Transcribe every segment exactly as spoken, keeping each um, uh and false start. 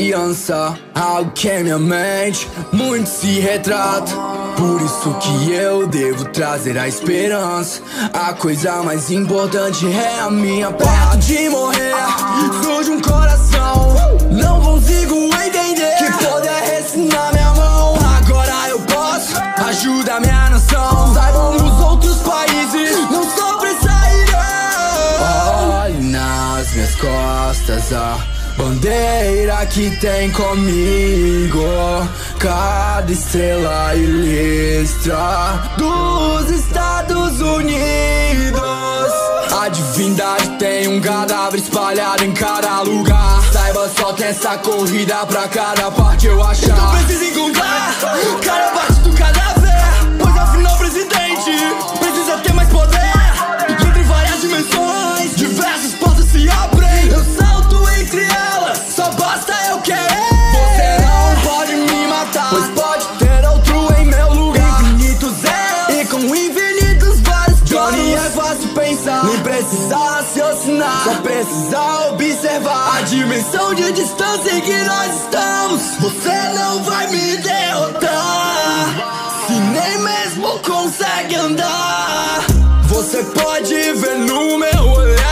criança, algo que em minha mente muito se retrata. Por isso que eu devo trazer a esperança. A coisa mais importante é a minha paz. Perto de morrer, surge um coração. Não consigo entender que poder resinar minha mão. Agora eu posso ajudar minha nação. Saibam os outros países, não sobressairão. Olhe nas minhas costas a bandeira que tem comigo, cada estrela ilustra dos Estados Unidos. A divindade tem um cadáver espalhado em cada lugar. Saiba só que essa corrida pra cada parte eu achar. Então preciso encontrar cada parte do cadáver, pois afinal presidente precisa ter mais poder. Entre várias dimensões, diversas portas se abrem. Eu salto entre elas, só basta eu querer. Você não pode me matar, pois pode ter outro em meu lugar. Infinitos elos e com infinitos vários Johnny, é fácil pensar, nem precisa raciocinar, só precisa observar a dimensão de distância em que nós estamos. Você não vai me derrotar, se nem mesmo consegue andar. Você pode ver no meu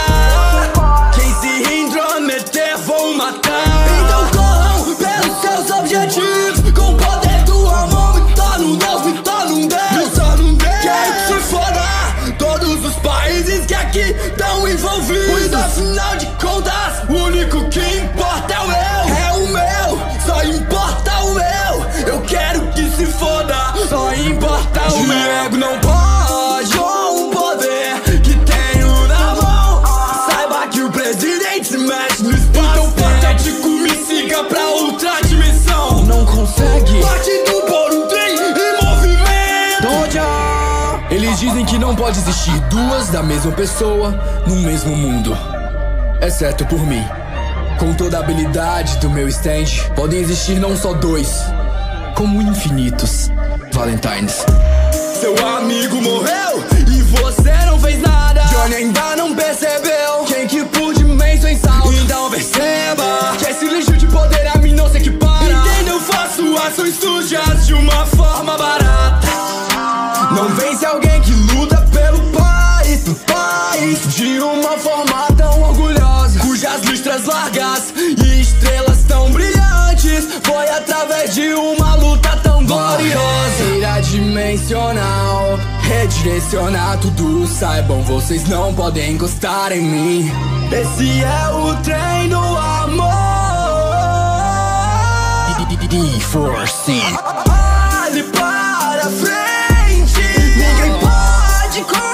olhar, quem se intrometer vou matar. Então corram pelos seus objetivos, com o poder do amor me torno um Deus, me torno um Deus, me torno um Deus. Quero que se foda todos os países que aqui estão envolvidos, pois afinal de contas o único que importa é o meu, é o meu, só importa o meu. Eu quero que se foda, só importa o meu. Diego não pode com o poder que tenho na mão. Saiba que o presidente se mexe no espaço. Então patético, me siga pra outra dimensão. Não consegue, partido por um trem em movimento. Tchau. Eles dizem que não pode existir duas da mesma pessoa no mesmo mundo, exceto por mim. Com toda a habilidade do meu stand, podem existir não só dois, como infinitos Valentaines. Seu amigo morreu e você não fez nada. Johnny ainda não percebeu quem que por dimensões salta. Então perceba que esse lixo de poder a mim não se equipara. Entenda, eu faço ações sujas de uma forma barata. Não vence alguém que luta pelo país, do país, de uma forma tão orgulhosa, cujas listras largas e estrelas tão brilhantes foi através de uma luta tão gloriosa. Barreira dimensional, redirecionar tudo. Saibam, vocês não podem encostar em mim. Esse é o trem do amor. D quatro C. Olhe para frente, ninguém pode